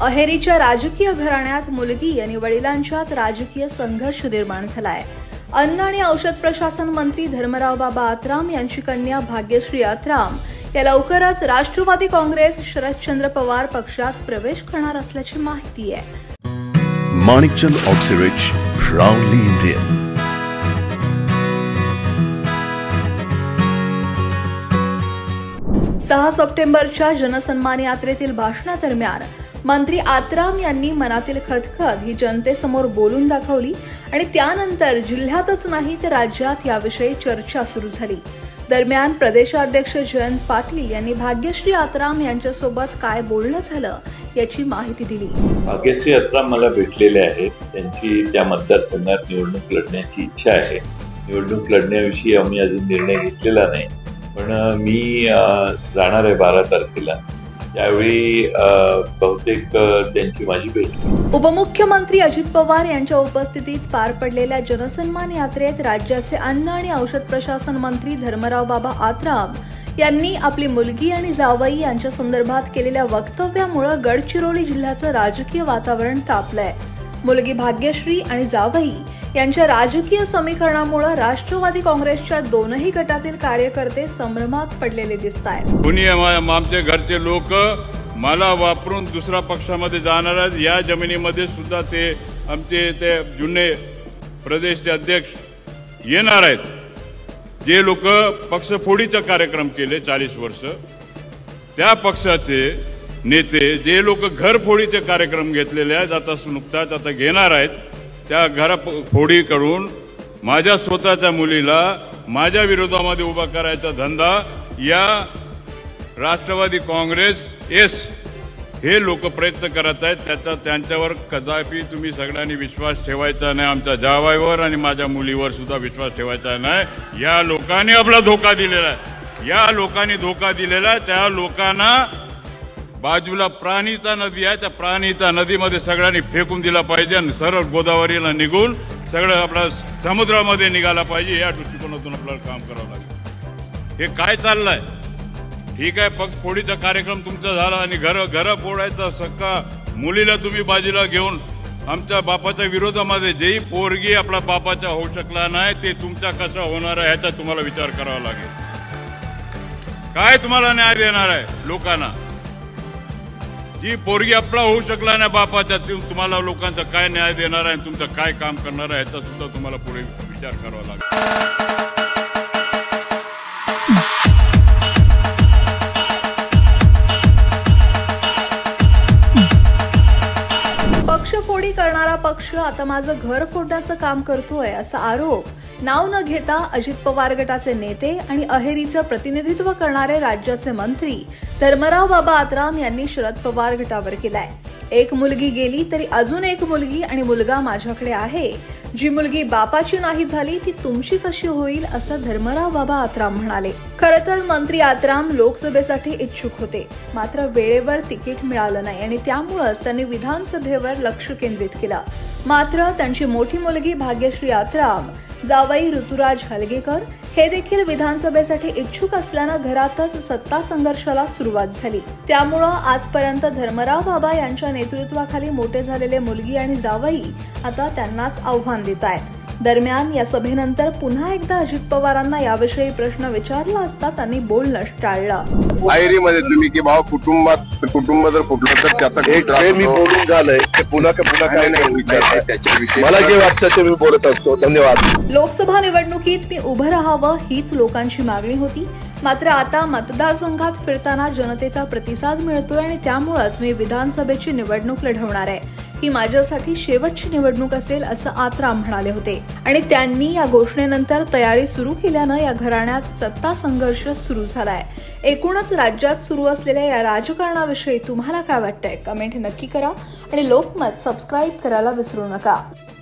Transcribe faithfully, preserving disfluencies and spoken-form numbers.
अहेरीच्या राजकीय घराण्यात मुलगी आणि वडिलांच्यात राजकीय संघर्ष निर्माण झालाय। अन्न आणि औषध प्रशासन मंत्री धर्मराव बाबा आत्राम यांची कन्या भाग्यश्री आत्राम या लवकरच राष्ट्रवादी काँग्रेस शरदचंद्र पवार पक्षात प्रवेश करणार असल्याची माहिती आहे। Manikchand Oxyrich, proudly Indian. सहा सप्टेंबरच्या जनसन्मान यात्रेतील भाषणादरम्यान मंत्री आत्राम यांनी मनातील खदखद ही जनतेसमोर बोलून दाखवली आणि त्यानंतर जिल्ह्यातच नाही तर राज्यात याविषयी चर्चा सुरू झाली। दरम्यान प्रदेशाध्यक्ष जयंत पाटील यांनी भाग्यश्री आत्राम यांच्यासोबत काय बोलणं झालं याची माहिती दिली। भाग्यश्री आत्राम मला भेटलेले आहेत। त्यांची त्या मतदारसंघात निवडणूक लढण्याची इच्छा आहे। निवडणूक लढण्याविषयी आम्ही अजून निर्णय घेतलेला नाही, पण मी जाणार आहे बारा तारखेला। त्यावेळी बहुतेक त्यांची माझी भेट। उपमुख्यमंत्री अजित पवार यांच्या उपस्थितीत पार पडलेल्या जनसन्मान यात्रेत राज्याचे अन्न आणि औषध प्रशासन मंत्री धर्मराव बाबा आत्राम यांनी आपली मुलगी आणि जावई यांच्या संदर्भात केलेल्या वक्तव्यामुळे गडचिरोली जिल्ह्याचं राजकीय वातावरण तापलंय। मुलगी भाग्यश्री आणि जावई यांच्या राजकीय समीकरणामुळे राष्ट्रवादी काँग्रेसच्या दोनही गटातील कार्यकर्ते संभ्रमात पडलेले दिसतायत। कुणी आमचे घरचे लोक मला वापरून दुसऱ्या पक्षामध्ये जाणार आहेत। या जमिनीमध्ये सुद्धा ते आमचे ते जुने प्रदेशचे अध्यक्ष येणार आहेत। जे लोक पक्षफोडीचा कार्यक्रम केले चाळीस वर्ष, त्या पक्षाचे नेते जे लोक घरफोडीचे कार्यक्रम घेतलेले आहेत आता नुकताच आता घेणार आहेत, त्या घरफोडी करून माझ्या स्वतःच्या मुलीला माझ्या विरोधामध्ये उभा करायचा धंदा या राष्ट्रवादी काँग्रेस एस हे लोक प्रयत्न करत आहेत। त्याचा त्यांच्यावर कदापि तुम्ही सगळ्यांनी विश्वास ठेवायचा नाही। आमच्या जावयावर आणि माझ्या मुलीवर सुद्धा विश्वास ठेवायचा नाही। या लोकांनी आपला धोका दिलेला आहे। या लोकांनी धोका दिलेला आहे। त्या लोकांना बाजूला प्राणिता नदी आहे, त्या प्राणिता नदीमध्ये सगळ्यांनी फेकून दिला पाहिजे आणि सरळ गोदावरीला निघून सगळं आपला समुद्रामध्ये निघाला पाहिजे। या दृष्टिकोनातून आपल्याला काम करावं लागेल। हे काय चाललंय? ठीक आहे, पक्ष फोडीचा कार्यक्रम तुमचा झाला आणि घर घर फोडायचा सक्का मुलीला तुम्ही बाजूला घेऊन आमच्या बापाच्या विरोधामध्ये जेही पोरगी आपला बापाचा होऊ शकला नाही ते तुमचा कसा होणार आहे ह्याचा तुम्हाला विचार करावा लागेल। काय तुम्हाला न्याय देणार आहे लोकांना? जी पोरगी आपला होऊ शकला नाही बापाचा, तुम्हाला लोकांचा काय न्याय देणार आहे, तुमचं काय काम करणार आहे ह्याचा सुद्धा तुम्हाला पुढे विचार करावा लागेल। पक्षफोडी करणारा पक्ष आता माझं घर फोडण्याचं काम करतोय असा आरोप नाव न घेता अजित पवार गटाचे नेते आणि अहेरीचं प्रतिनिधित्व करणारे राज्याचे मंत्री धर्मराव बाबा आत्राम यांनी शरद पवार गटावर केलाय। एक मुलगी गेली तरी अजून एक मुलगी आणि मुलगा माझ्याकडे आहे। जी मुलगी बापाची नाही झाली ती तुमची कशी होईल असं धर्मराव बाबा आत्राम म्हणाले। खरं तर मंत्री आत्राम लोकसभेसाठी इच्छुक होते, मात्र वेळेवर तिकीट मिळालं नाही आणि त्यामुळेच त्यांनी विधानसभेवर लक्ष केंद्रित केलं। मात्र त्यांची मोठी मुलगी भाग्यश्री आत्राम, जावई ऋतुराज हलगेकर हे देखील विधानसभेसाठी इच्छुक असल्यानं घरातच सत्ता संघर्षाला सुरुवात झाली। त्यामुळं आजपर्यंत धर्मराव बाबा यांच्या नेतृत्वाखाली मोठे झालेले मुलगी आणि जावई आता त्यांनाच आव्हान देत आहेत। दरम्यान या सभेनंतर पुन्हा एकदा अजित पवारांना याविषयी प्रश्न विचारला असता त्यांनी बोलणं टाळलं। आयरीमध्ये तुम्ही की भाव कुटुंबात कुटुंब जर फुटलं तर त्याचा एक मी बोलून झालंय ते पुन्हा पुन्हा काय नाही विचारताय त्याच्याविषयी मला जे वाटतं ते मी बोलत असतो। धन्यवाद। लोकसभा निवडणुकीत मी उभं राहावं हीच लोकांची मागणी होती, मात्र आता मतदारसंघात फिरताना जनतेचा प्रतिसाद मिळतोय आणि त्यामुळेच मी विधानसभेची निवडणूक लढवणार आहे। ही माझ्यासाठी शेवटची निवडणूक असेल असं आत्राम म्हणाले होते आणि त्यांनी या घोषणेनंतर तयारी सुरू केल्यानं या घराण्यात सत्ता संघर्ष सुरू झालाय। एकूणच राज्यात सुरू असलेल्या या राजकारणाविषयी तुम्हाला काय वाटतंय? कमेंट नक्की करा आणि लोकमत सबस्क्राईब करायला विसरू नका।